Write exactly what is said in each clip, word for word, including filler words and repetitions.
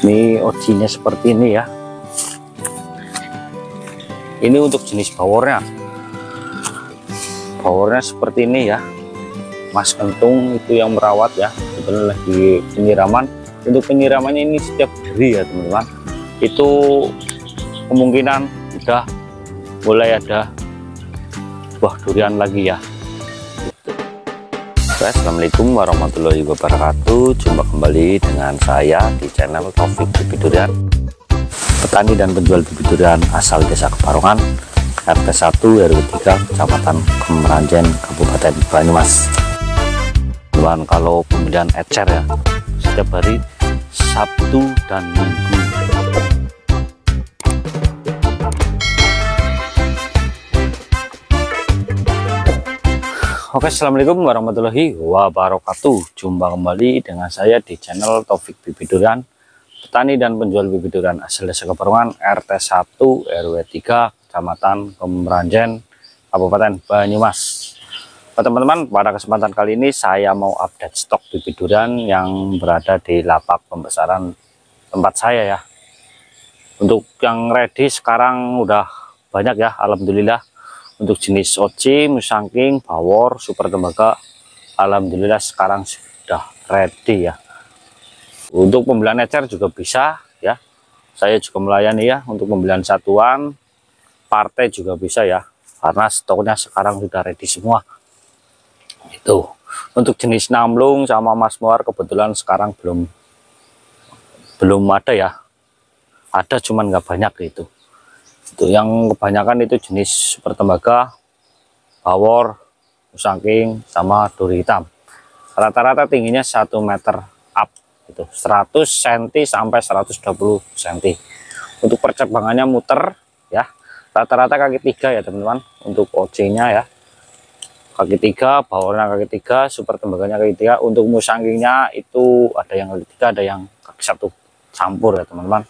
Ini ocinya seperti ini ya. Ini untuk jenis powernya. Powernya seperti ini ya. Mas Kentung itu yang merawat ya. Kebetulan lagi penyiraman. Untuk penyiramannya ini setiap hari ya teman-teman. Itu kemungkinan udah mulai ada buah durian lagi ya. Assalamualaikum warahmatullahi wabarakatuh. Jumpa kembali dengan saya di channel Taufik Bibit Durian, petani dan penjual bibit durian asal Desa Keparongan, R T satu R W tiga, Kecamatan Kemeranjen, Kabupaten Banyumas. Dan kalau pembelian ecer ya, setiap hari Sabtu dan Minggu. Oke, assalamualaikum warahmatullahi wabarakatuh. Jumpa kembali dengan saya di channel Taufik Bibit Durian, petani dan penjual bibit durian asal Desa Keparongan, R T satu R W tiga, Kecamatan Kemeranjen, Kabupaten Banyumas. Teman-teman, pada kesempatan kali ini saya mau update stok bibit durian yang berada di lapak pembesaran tempat saya ya. Untuk yang ready sekarang udah banyak ya, alhamdulillah. Untuk jenis Oci, Musangking, Bawor, Super Tembaga, alhamdulillah sekarang sudah ready ya. Untuk pembelian ecer juga bisa ya. Saya juga melayani ya untuk pembelian satuan, partai juga bisa ya. Karena stoknya sekarang sudah ready semua. Itu. Untuk jenis Namlung sama Mas Muar kebetulan sekarang belum belum ada ya. Ada cuman nggak banyak gitu. Itu yang kebanyakan itu jenis Super Tembaga, Bawor, Musangking sama duri hitam. Rata-rata tingginya satu meter up itu, seratus sentimeter sampai seratus dua puluh sentimeter. Untuk percabangannya muter ya. Rata-rata kaki tiga ya teman-teman. Untuk O C-nya ya. Kaki tiga, Bawornya kaki tiga, Super Tembaganya kaki tiga. Untuk Musangkingnya itu ada yang kaki tiga, ada yang kaki satu campur ya teman-teman.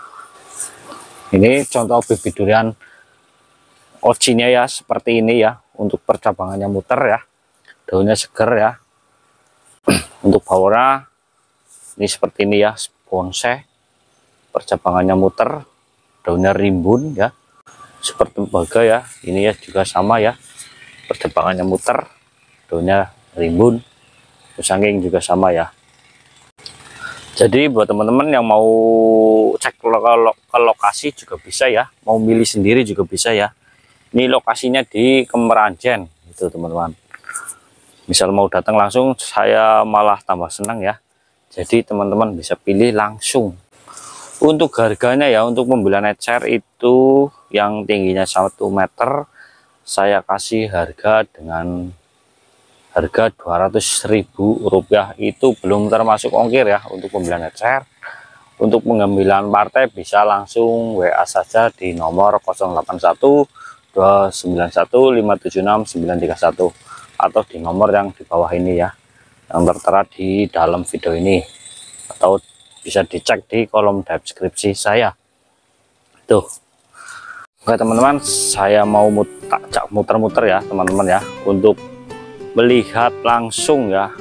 Ini contoh bibit durian Oci-nya ya, seperti ini ya. Untuk percabangannya muter ya, daunnya seger ya. Untuk Bawornya ini seperti ini ya, bonsai, percabangannya muter, daunnya rimbun ya. Super Tembaga ya, ini ya juga sama ya, percabangannya muter, daunnya rimbun. Musangking juga sama ya. Jadi buat teman-teman yang mau cek ke lokasi juga bisa ya, mau milih sendiri juga bisa ya. Ini lokasinya di Kemeranjen itu teman-teman. Misal mau datang langsung, saya malah tambah senang ya. Jadi teman-teman bisa pilih langsung. Untuk harganya ya, untuk pembelian ecer itu yang tingginya satu meter, saya kasih harga dengan harga dua ratus ribu rupiah. Itu belum termasuk ongkir ya untuk pembelian ecer. Untuk pengambilan partai bisa langsung W A saja di nomor nol delapan satu dua sembilan satu lima tujuh enam sembilan tiga satu atau di nomor yang di bawah ini ya, yang tertera di dalam video ini, atau bisa dicek di kolom deskripsi saya tuh. Oke teman-teman, saya mau muter-muter ya teman-teman ya, untuk melihat langsung ya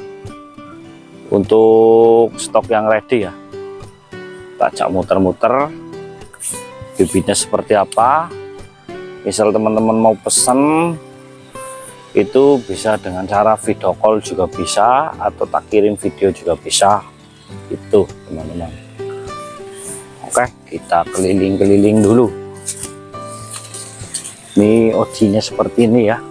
untuk stok yang ready ya. Ajak muter-muter bibitnya seperti apa. Misal teman-teman mau pesen itu bisa dengan cara video call juga bisa, atau tak kirim video juga bisa itu teman-teman. Oke, kita keliling-keliling dulu. Ini Oci-nya seperti ini ya.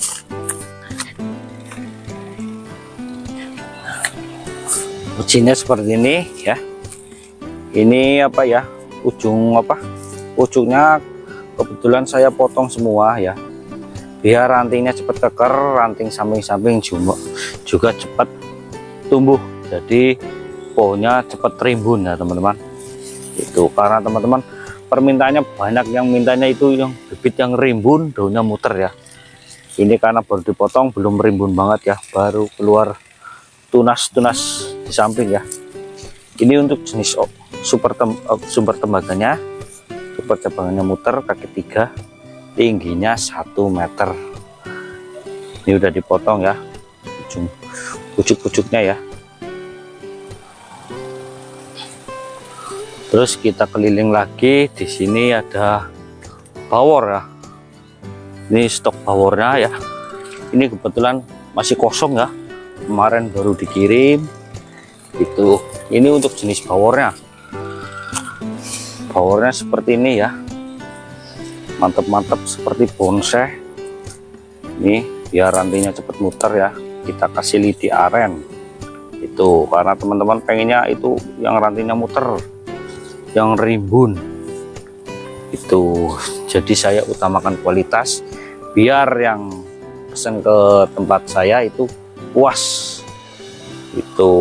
Oci-nya seperti ini ya. Ini apa ya, ujung apa ujungnya kebetulan saya potong semua ya, biar rantingnya cepat keker, ranting samping-samping juga juga cepat tumbuh, jadi pohonnya cepat rimbun ya teman-teman. Itu karena teman-teman permintaannya banyak, yang mintanya itu yang bibit yang rimbun, daunnya muter ya. Ini karena baru dipotong, belum rimbun banget ya, baru keluar tunas-tunas di samping ya. Ini untuk jenis oh, super tem, oh, Super Tembaganya, super cabangannya muter, kaki tiga, tingginya satu meter. Ini udah dipotong ya, ujung pucuk-pucuknya ya. Terus kita keliling lagi, di sini ada bawor ya. Ini stok bawornya ya. Ini kebetulan masih kosong ya, kemarin baru dikirim itu. Ini untuk jenis bawornya. Bawornya seperti ini ya, mantap-mantap seperti bonsai. Ini biar rantingnya cepat muter ya, kita kasih lidi aren itu, karena teman-teman pengennya itu yang rantingnya muter, yang rimbun itu. Jadi saya utamakan kualitas biar yang pesan ke tempat saya itu puas itu.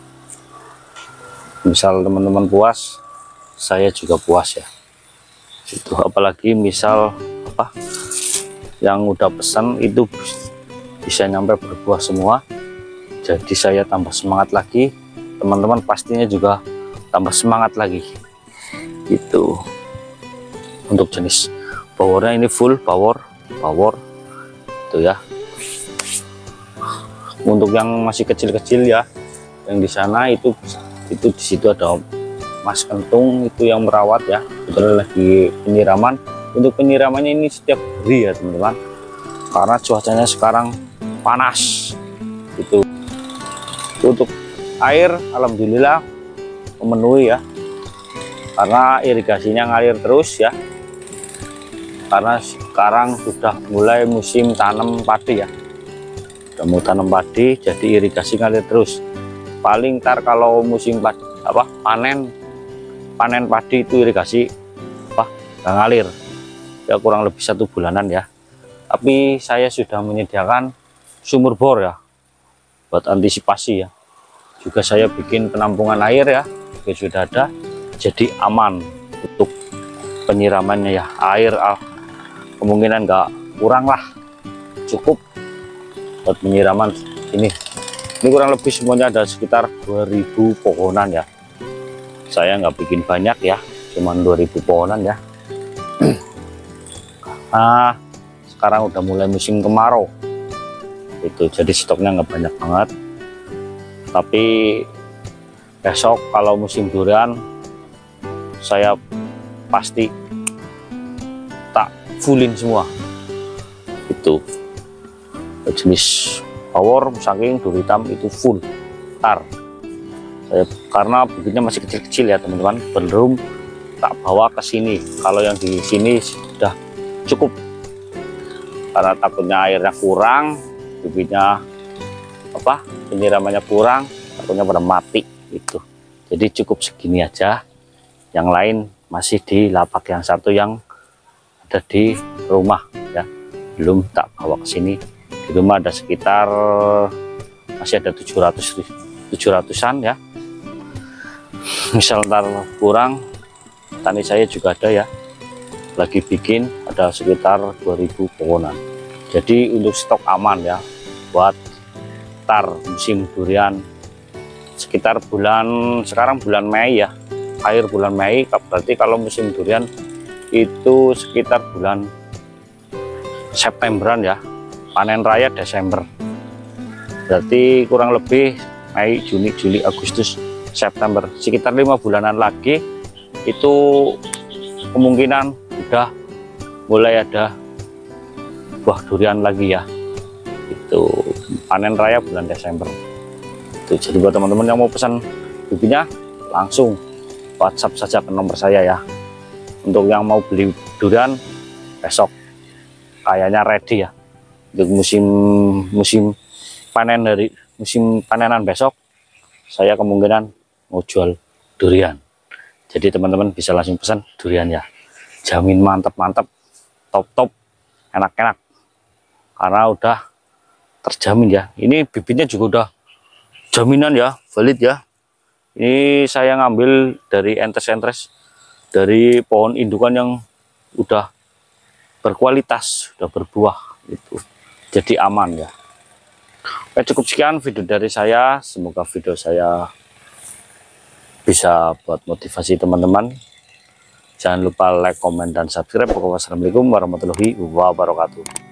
Misal teman-teman puas, saya juga puas ya itu. Apalagi misal apa yang udah pesan itu bisa nyampe berbuah semua, jadi saya tambah semangat lagi, teman-teman pastinya juga tambah semangat lagi itu. Untuk jenis powernya ini full power power itu ya. Untuk yang masih kecil-kecil ya, yang di sana itu itu di situ ada Mas Kentung itu yang merawat ya, betul lagi penyiraman. Untuk penyiramannya ini setiap hari ya teman-teman, karena cuacanya sekarang panas itu. Untuk air alhamdulillah memenuhi ya, karena irigasinya ngalir terus ya, karena sekarang sudah mulai musim tanam padi ya, udah mau tanam padi, jadi irigasi ngalir terus. Paling ntar kalau musim padi, apa panen panen padi itu irigasi apa nggak ngalir ya, kurang lebih satu bulanan ya. Tapi saya sudah menyediakan sumur bor ya, buat antisipasi ya. Juga saya bikin penampungan air ya, juga sudah ada, jadi aman untuk penyiramannya ya. Air ah, kemungkinan nggak kurang lah, cukup buat penyiraman ini. Ini kurang lebih semuanya ada sekitar dua ribu pohonan ya. Saya nggak bikin banyak ya, cuman dua ribu pohonan ya. Nah, sekarang udah mulai musim kemarau itu, jadi stoknya nggak banyak banget. Tapi besok kalau musim durian saya pasti tak fullin semua itu. Jenis power saking duri hitam itu full tar saya, karena bibitnya masih kecil-kecil ya teman-teman, belum tak bawa ke sini. Kalau yang di sini sudah cukup, karena takutnya airnya kurang, bibitnya apa penyiramannya kurang, takutnya pada mati itu. Jadi cukup segini aja, yang lain masih di lapak yang satu yang ada di rumah ya, belum tak bawa ke sini. Di rumah ada sekitar masih ada tujuh ratus tujuh ratusan ya. Misal ntar kurang, tani saya juga ada ya, lagi bikin ada sekitar dua ribu pohonan. Jadi untuk stok aman ya, buat tar musim durian sekitar bulan, sekarang bulan Mei ya, akhir bulan Mei. Berarti kalau musim durian itu sekitar bulan Septemberan ya, panen raya Desember. Berarti kurang lebih Mei, Juni, Juli, Agustus, September, sekitar lima bulanan lagi itu kemungkinan udah mulai ada buah durian lagi ya. Itu panen raya bulan Desember itu. Jadi buat teman-teman yang mau pesan bibitnya langsung WhatsApp saja ke nomor saya ya. Untuk yang mau beli durian besok kayaknya ready ya, untuk musim musim panen, dari musim panenan besok saya kemungkinan mau jual durian. Jadi teman-teman bisa langsung pesan durian ya, jamin mantap-mantap, top-top, enak-enak, karena udah terjamin ya. Ini bibitnya juga udah jaminan ya, valid ya. Ini saya ngambil dari entes-entes, dari pohon indukan yang udah berkualitas, udah berbuah itu, jadi aman ya. Oke, cukup sekian video dari saya, semoga video saya bisa buat motivasi teman-teman. Jangan lupa like, komen, dan subscribe. Wassalamualaikum warahmatullahi wabarakatuh.